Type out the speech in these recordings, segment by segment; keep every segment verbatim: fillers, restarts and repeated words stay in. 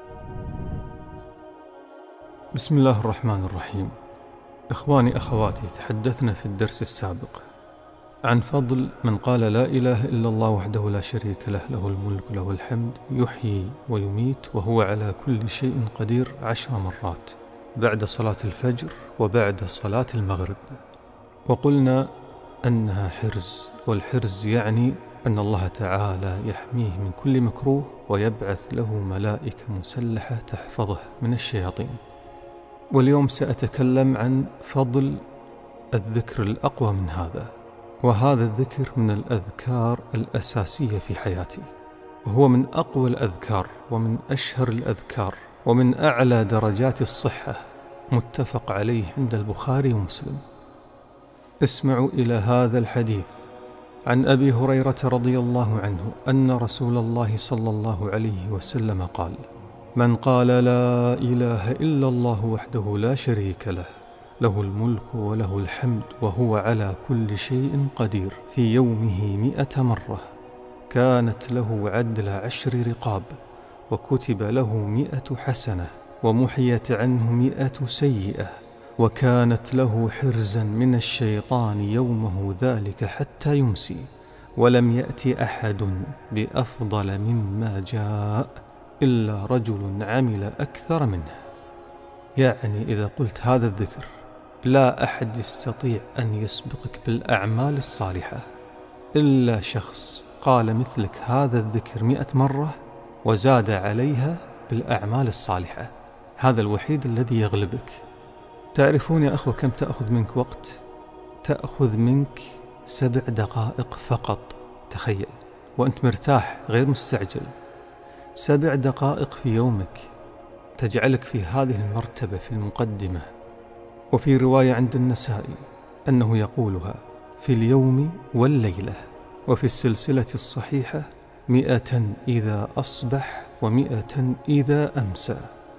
بسم الله الرحمن الرحيم. إخواني أخواتي، تحدثنا في الدرس السابق عن فضل من قال لا إله إلا الله وحده لا شريك له، له الملك له الحمد يحيي ويميت وهو على كل شيء قدير عشر مرات بعد صلاة الفجر وبعد صلاة المغرب. وقلنا أنها حرز، والحرز يعني أن الله تعالى يحميه من كل مكروه ويبعث له ملائكة مسلحة تحفظه من الشياطين. واليوم سأتكلم عن فضل الذكر الأقوى من هذا، وهذا الذكر من الأذكار الأساسية في حياتي، وهو من أقوى الأذكار ومن أشهر الأذكار ومن أعلى درجات الصحة، متفق عليه عند البخاري ومسلم. اسمعوا إلى هذا الحديث عن أبي هريرة رضي الله عنه أن رسول الله صلى الله عليه وسلم قال: من قال لا إله إلا الله وحده لا شريك له، له الملك وله الحمد وهو على كل شيء قدير، في يومه مئة مرة، كانت له عدل عشر رقاب، وكتب له مئة حسنة، ومحيت عنه مئة سيئة، وكانت له حرزا من الشيطان يومه ذلك حتى يمسي، ولم يأتي أحد بأفضل مما جاء إلا رجل عمل أكثر منه. يعني إذا قلت هذا الذكر لا أحد يستطيع أن يسبقك بالأعمال الصالحة إلا شخص قال مثلك هذا الذكر مئة مرة وزاد عليها بالأعمال الصالحة، هذا الوحيد الذي يغلبك. تعرفون يا أخوة كم تأخذ منك وقت؟ تأخذ منك سبع دقائق فقط، تخيل، وأنت مرتاح غير مستعجل. سبع دقائق في يومك تجعلك في هذه المرتبة في المقدمة. وفي رواية عند النسائي أنه يقولها في اليوم والليلة، وفي السلسلة الصحيحة: مئة إذا أصبح ومئة إذا أمسى.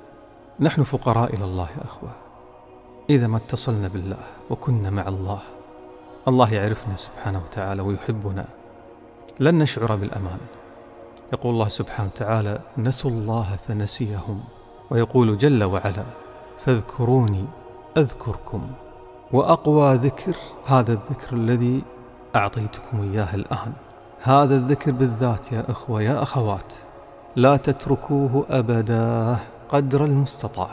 نحن فقراء إلى الله يا أخوة، إذا ما اتصلنا بالله وكنا مع الله، الله يعرفنا سبحانه وتعالى ويحبنا، لن نشعر بالأمان. يقول الله سبحانه وتعالى: نسوا الله فنسيهم، ويقول جل وعلا: فاذكروني أذكركم. وأقوى ذكر هذا الذكر الذي أعطيتكم إياه الآن، هذا الذكر بالذات يا أخوة يا أخوات لا تتركوه أبدا قدر المستطاع.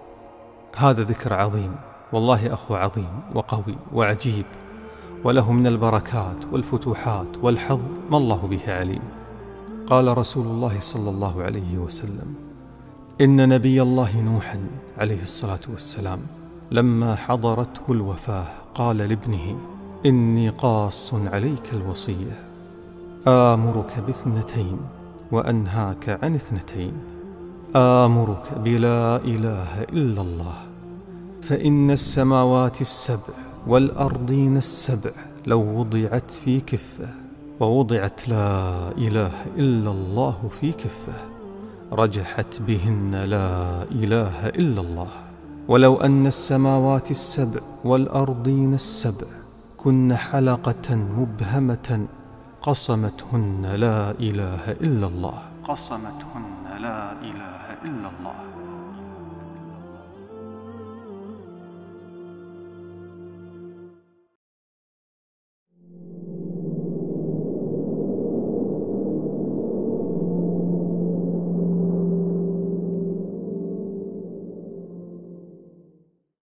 هذا ذكر عظيم والله يا أخوة، عظيم وقوي وعجيب، وله من البركات والفتوحات والحظ ما الله به عليم. قال رسول الله صلى الله عليه وسلم: إن نبي الله نوحا عليه الصلاة والسلام لما حضرته الوفاة قال لابنه: إني قاص عليك الوصية، آمرك باثنتين وأنهاك عن اثنتين، آمرك بلا إله إلا الله، فإن السماوات السبع والأرضين السبع لو وضعت في كفة ووضعت لا إله إلا الله في كفة رجحت بهن لا إله إلا الله، ولو أن السماوات السبع والأرضين السبع كن حلقة مبهمة قصمتهن لا إله إلا الله، قصمتهن لا إله إلا الله.